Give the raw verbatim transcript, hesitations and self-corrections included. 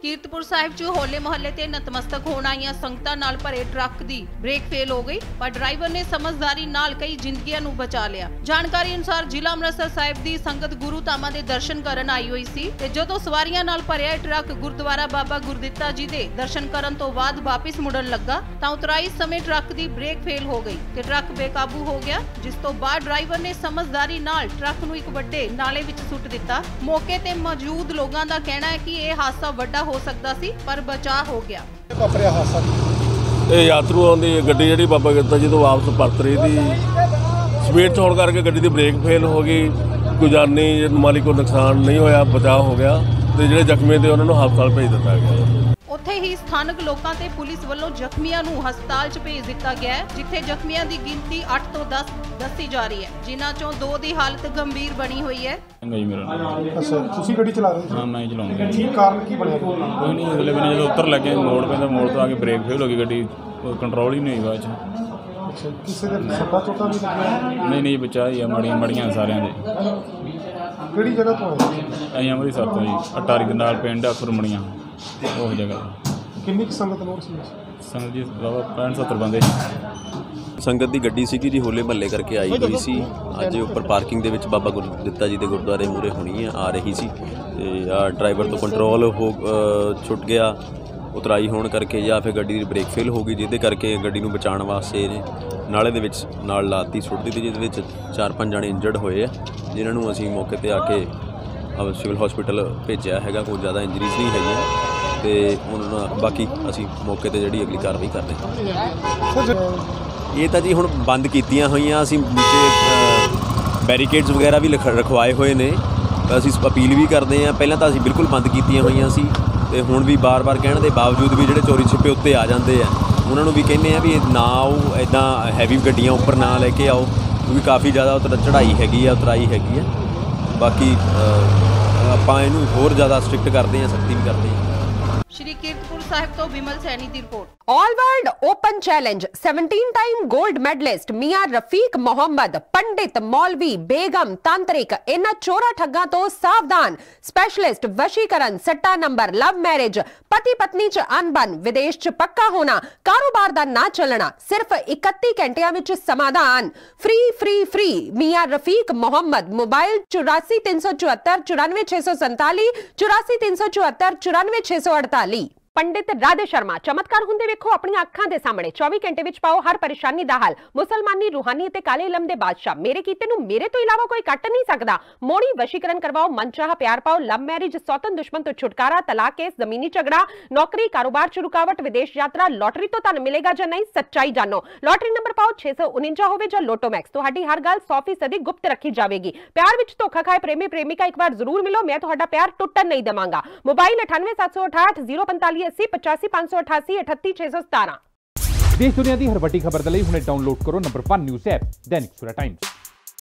ਕੀਰਤਪੁਰ ਸਾਹਿਬ ਚ ਹੋਲੇ ਮਹੱਲੇ ਤੇ ਨਤਮਸਤਕ ਹੋਣ ਆਈਆਂ ਸੰਗਤਾਂ ਨਾਲ ਭਰੇ ਟਰੱਕ ਦੀ ਬ੍ਰੇਕ ਫੇਲ ਹੋ ਗਈ, ਪਰ ਡਰਾਈਵਰ ਨੇ ਸਮਝਦਾਰੀ ਨਾਲ ਕਈ ਜ਼ਿੰਦਗੀਆਂ ਨੂੰ ਬਚਾ ਲਿਆ। ਜਾਣਕਾਰੀ ਅਨੁਸਾਰ ਜ਼ਿਲ੍ਹਾ ਅੰਮ੍ਰਿਤਸਰ ਸਾਹਿਬ ਦੀ ਸੰਗਤ ਗੁਰੂ ਧਾਮਾਂ ਦੇ ਦਰਸ਼ਨ ਕਰਨ ਆਈ ਹੋਈ ਸੀ ਤੇ ਜਦੋਂ ਸਵਾਰੀਆਂ ਨਾਲ ਭਰਿਆ ਟਰੱਕ ਗੁਰਦੁਆਰਾ ਬਾਬਾ ਗੁਰਦਿੱਤਾ ਜੀ ਦੇ ਦਰਸ਼ਨ ਕਰਨ ਤੋਂ ਬਾਅਦ ਵਾਪਿਸ ਮੁੜਨ ਲੱਗਾ ਤਾਂ ਉਤਰਾਈ ਸਮੇਂ ਟਰੱਕ ਦੀ ਬ੍ਰੇਕ ਫੇਲ ਹੋ ਗਈ ਤੇ ਟਰੱਕ ਬੇਕਾਬੂ ਹੋ ਗਿਆ, ਜਿਸ ਤੋਂ ਬਾਅਦ ਡਰਾਈਵਰ ਨੇ ਸਮਝਦਾਰੀ ਨਾਲ ਟਰੱਕ ਨੂੰ ਇੱਕ ਵੱਡੇ ਨਾਲੇ ਵਿੱਚ ਸੁੱਟ ਦਿੱਤਾ। ਮੌਕੇ ਤੇ ਮੌਜੂਦ ਲੋਕਾਂ ਦਾ ਕਹਿਣਾ ਹੈ ਕਿ ਇਹ ਹਾਦਸਾ ਵੱਡਾ ਹੋ ਸਕਦਾ ਸੀ, ਪਰ ਬਚਾਅ ਹੋ ਗਿਆ। ਵਾਪਰਿਆ ਹਾਦਸਾ ਇਹ ਯਾਤਰੂਆਂ ਦੀ ਗੱਡੀ ਜਿਹੜੀ ਬਾਬਾ ਗੁਰਦਿੱਤਾ ਜੀ ਤੋਂ ਵਾਪਸ ਪਰਤ ਰਹੀ ਸੀ, ਸਪੀਡ 'ਚ ਹੋਣ ਕਰਕੇ ਗੱਡੀ ਦੀ ਬ੍ਰੇਕ ਫੇਲ ਹੋ ਗਈ। ਕੋਈ ਜਾਨੀ ਮਾਲੀ ਕੋਈ ਨੁਕਸਾਨ ਨਹੀਂ ਹੋਇਆ, ਬਚਾਅ ਹੋ ਗਿਆ ਤੇ ਜਿਹੜੇ ਜ਼ਖਮੀ ਤੇ ਉਹਨਾਂ ਨੂੰ ਹਸਪਤਾਲ ਭੇਜ ਦਿੱਤਾ ਗਿਆ। ਉੱਥੇ ਹੀ ਸਥਾਨਕ ਲੋਕਾਂ ਤੇ ਪੁਲਿਸ ਵੱਲੋਂ ਜ਼ਖਮੀਆਂ ਨੂੰ ਹਸਪਤਾਲ 'ਚ ਭੇਜ ਦਿੱਤਾ ਗਿਆ ਹੈ, ਜਿੱਥੇ ਜ਼ਖਮੀਆਂ ਦੀ ਗਿਣਤੀ ਅੱਠ ਤੋਂ ਦਸ ਦੱਸੀ ਜਾ ਰਹੀ ਹੈ, ਜਿਨ੍ਹਾਂ ਚੋਂ ਦੋ ਦੀ ਹਾਲਤ ਗੰਭੀਰ ਬਣੀ ਹੋਈ ਹੈ। ਅੱਛਾ, ਤੁਸੀਂ ਗੱਡੀ ਚਲਾ ਰਹੇ ਸੀ? ਹਾਂ, ਮੈਂ ਹੀ ਚਲਾਉਂਦਾ। ਕੀ ਕਾਰਨ ਕੀ ਬਣਿਆ? ਕੋਈ ਨਹੀਂ, ਅਗਲੇ ਬੰਨੇ ਜਦੋਂ ਉੱਤਰ ਲੱਗੇ ਮੋੜ ਪੈਂਦਾ, ਮੋੜ ਤੋਂ ਆ ਕੇ ਬ੍ਰੇਕ ਫੇਲ ਹੋ ਗਈ, ਗੱਡੀ ਕੰਟਰੋਲ ਹੀ ਨਹੀਂ ਹੋਈ ਬਾਅਦ 'ਚ। ਅੱਛਾ, ਕਿਸੇ ਦੇ ਸੱਟਾਂ ਚੋਟਾਂ ਵੀ ਲੱਗੀਆਂ? ਨਹੀਂ ਨਹੀਂ, ਬਚਾ ਹੀ ਆ, ਮੜੀਆਂ ਮੜੀਆਂ ਸਾਰਿਆਂ ਦੇ। ਕਿਹੜੀ ਜਗ੍ਹਾ ਤੋਂ ਆਏ? ਅਸੀਂ ਅੰਮ੍ਰਿਤਸਰ ਤੋਂ ਜੀ, ਅਟਾਰੀ ਦੇ ਨਾਲ ਪਿੰਡ ਖੁਰਮਣੀਆਂ, ਉਹ ਜਗ੍ਹਾ। ਕਿੰਨੀ ਕੁ ਸੰਗਤ ਲੋੜ ਸੀ? ਸੰਗਤ ਜੀ ਪੈਂਹਠ ਸੱਤਰ ਬੰਦੇ। ਸੰਗਤ ਦੀ ਗੱਡੀ ਸੀਗੀ ਜੀ, ਹੋਲੇ ਮਹੱਲੇ ਕਰਕੇ ਆਈ ਹੋਈ ਸੀ। ਅੱਜ ਉੱਪਰ ਪਾਰਕਿੰਗ ਦੇ ਵਿੱਚ ਬਾਬਾ ਗੁਰਦਿੱਤਾ ਜੀ ਦੇ ਗੁਰਦੁਆਰੇ ਮੂਹਰੇ ਹੋਣੀ ਆ ਆ ਰਹੀ ਸੀ ਤੇ ਆ ਡਰਾਈਵਰ ਤੋਂ ਕੰਟਰੋਲ ਹੋ ਛੁੱਟ ਗਿਆ ਉਤਰਾਈ ਹੋਣ ਕਰਕੇ, ਜਾਂ ਫਿਰ ਗੱਡੀ ਦੀ ਬ੍ਰੇਕ ਫੇਲ ਹੋ ਗਈ, ਜਿਹਦੇ ਕਰਕੇ ਗੱਡੀ ਨੂੰ ਬਚਾਉਣ ਵਾਸਤੇ ਨਾਲੇ ਦੇ ਵਿੱਚ ਨਾਲ ਲਾਤੀ ਸੁੱਟ ਦਿੱਤੀ, ਜਿਹਦੇ ਵਿੱਚ ਚਾਰ ਪੰਜ ਜਣੇ ਇੰਜਰਡ ਹੋਏ ਆ, ਜਿਨ੍ਹਾਂ ਨੂੰ ਅਸੀਂ ਮੌਕੇ 'ਤੇ ਆ ਕੇ ਸਿਵਲ ਹਸਪੀਟਲ ਭੇਜਿਆ ਹੈਗਾ। ਕੋਈ ਜ਼ਿਆਦਾ ਇੰਜਰੀਜ਼ ਨਹੀਂ ਹੈਗੀਆਂ ਤੇ ਹੁਣ ਬਾਕੀ ਅਸੀਂ ਮੌਕੇ 'ਤੇ ਜਿਹੜੀ ਅਗਲੀ ਕਾਰਵਾਈ ਕਰਦੇ ਹਾਂ। ਇਹ ਤਾਂ ਜੀ ਹੁਣ ਬੰਦ ਕੀਤੀਆਂ ਹੋਈਆਂ, ਅਸੀਂ ਨੀਚੇ ਬੈਰੀਕੇਡਸ ਵਗੈਰਾ ਵੀ ਰਖਵਾਏ ਹੋਏ ਨੇ। ਅਸੀਂ ਅਪੀਲ ਵੀ ਕਰਦੇ ਹਾਂ, ਪਹਿਲਾਂ ਤਾਂ ਅਸੀਂ ਬਿਲਕੁਲ ਬੰਦ ਕੀਤੀਆਂ ਹੋਈਆਂ ਸੀ ਤੇ ਹੁਣ ਵੀ ਬਾਰ-ਬਾਰ ਕਹਿਣ ਦੇ ਬਾਵਜੂਦ ਵੀ ਜਿਹੜੇ ਚੋਰੀ ਛਿਪੇ ਉੱਤੇ ਆ ਜਾਂਦੇ ਆ, ਉਹਨਾਂ ਨੂੰ ਵੀ ਕਹਿੰਦੇ ਆ ਵੀ ਨਾ ਆਓ, ਇੱਦਾਂ ਹੈਵੀ ਗੱਡੀਆਂ ਉੱਪਰ ਨਾ ਲੈ ਕੇ ਆਓ, ਕਿਉਂਕਿ ਕਾਫੀ ਜ਼ਿਆਦਾ ਉੱਤਰ ਚੜ੍ਹਾਈ ਹੈਗੀ ਆ, ਉਤਰਾਈ ਹੈਗੀ ਆ। ਬਾਕੀ ਆਪਾਂ ਇਹਨੂੰ ਹੋਰ ਜ਼ਿਆਦਾ ਸਟ੍ਰਿਕਟ ਕਰਦੇ ਹਾਂ, ਸਖਤੀ ਵੀ ਕਰਦੇ ਹਾਂ। श्री कीर्तपुर साहिब तो विमल सैनी की report. All world open challenge सत्रह टाइम गोल्ड मेडलिस्ट मियां रफीक मोहम्मद, पंडित, मौलवी, बेगम, तांत्रिक, इन्हां चोरा ठग्गां तो सावधान। स्पेशलिस्ट वशीकरण, सट्टा नंबर, लव मैरिज, पति पत्नी च अनबन, विदेश च पक्का होना, कारोबार दा ना चलना, सिर्फ इकतीस घंटियां विच समाधान। फ्री फ्री फ्री मियां रफीक मोहम्मद। मोबाइल चौरासी तीन सौ चौहत्तर चौरानवे छे सौ संताली, चौरासी तीन सौ चौहत्तर चौरानवे छे सौ अड़ताली। पंडित राधे शर्मा चमत्कार हुंदे वेखो अपनी अखां दे सामने। चौबीस घंटे विच पाओ हर परेशानी दा हल। मुसलमानी, रूहानी ते काले इलम दे बादशाह, मेरे कीते नूं मेरे तो इलावा कोई कट नहीं सकदा। मोड़ी वशीकरण करवाओ, मनचाह प्यार पाओ, लव मैरिज, सौतन दुश्मन तो छुटकारा, तलाक केस, जमीनी झगड़ा, नौकरी, कारोबार च रुकावट, विदेश यात्रा, लॉटरी तो धन मिलेगा जां नहीं, सच्चाई जानो। लॉटरी नंबर पाओ छे सौ उनंजा होवे जां लोटो मैक्स, तुहाडी हर गल सौ फीसदी गुप्त रखी जावेगी। प्यार विच धोखा खाए प्रेमी प्रेमिका एक बार जरूर मिलो, मैं तुहाडा प्यार टुटन नहीं देवांगा। मोबाइल अठानवे सत्त सौ अठाहठ जीरो पैंताली अस्सी पचासी पांच सौ अठासी अठत्ती छे सौ सतारा। देश दुनिया की हर वड्डी खबर दे लई हुणे डाउनलोड करो number one news app Dainik Savera times.